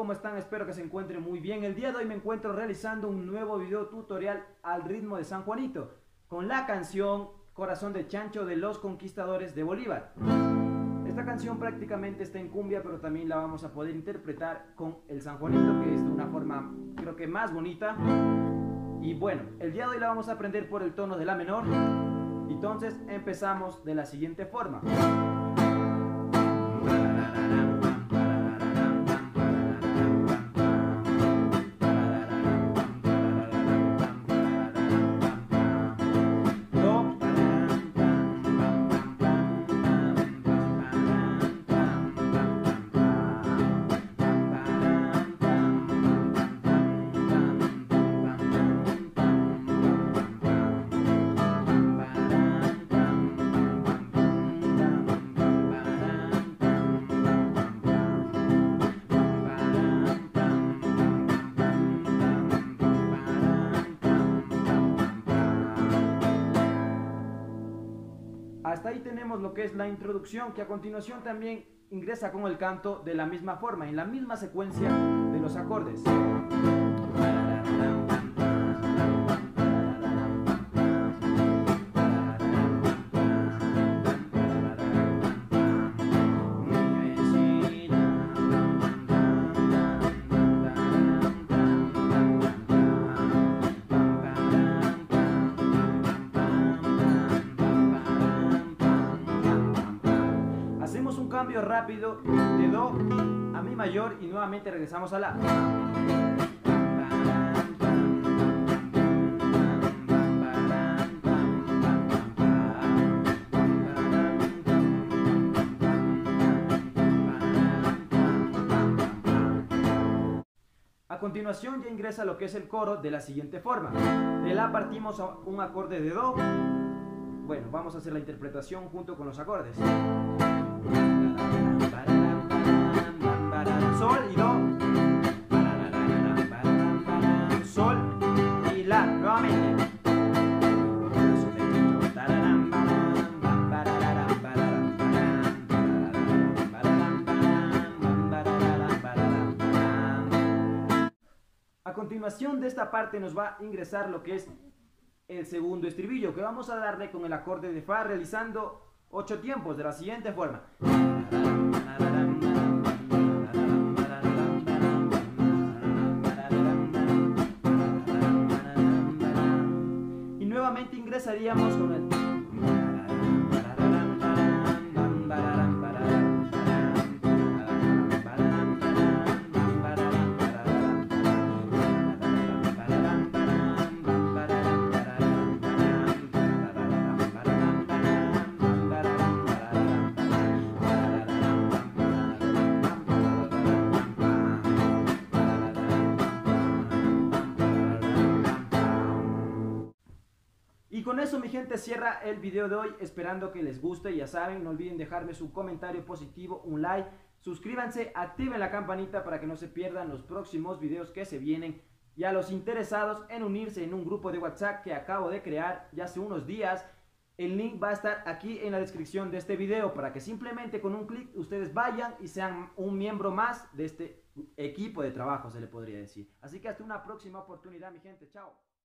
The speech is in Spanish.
¿cómo están? Espero que se encuentren muy bien. El día de hoy me encuentro realizando un nuevo video tutorial al ritmo de San Juanito, con la canción Corazón de Chancho de Los Conquistadores de Bolívar. Esta canción prácticamente está en cumbia, pero también la vamos a poder interpretar con el San Juanito, que es de una forma, creo que más bonita. Y bueno, el día de hoy la vamos a aprender por el tono de la menor. Entonces empezamos de la siguiente forma. Hasta ahí tenemos lo que es la introducción, que a continuación también ingresa con el canto de la misma forma, en la misma secuencia de los acordes. Hacemos un cambio rápido de Do a Mi mayor y nuevamente regresamos a La. A continuación ya ingresa lo que es el coro de la siguiente forma. De La partimos a un acorde de Do. Bueno, vamos a hacer la interpretación junto con los acordes. Sol y Do, Sol y La, nuevamente. A continuación de esta parte nos va a ingresar lo que es el segundo estribillo, que vamos a darle con el acorde de Fa, realizando 8 tiempos de la siguiente forma. Y nuevamente ingresaríamos con el... Y con eso, mi gente, cierra el video de hoy, esperando que les guste. Ya saben, no olviden dejarme su comentario positivo, un like, suscríbanse, activen la campanita para que no se pierdan los próximos videos que se vienen. Y a los interesados en unirse en un grupo de WhatsApp que acabo de crear ya hace unos días, el link va a estar aquí en la descripción de este video, para que simplemente con un clic ustedes vayan y sean un miembro más de este equipo de trabajo, se le podría decir. Así que hasta una próxima oportunidad, mi gente. Chao.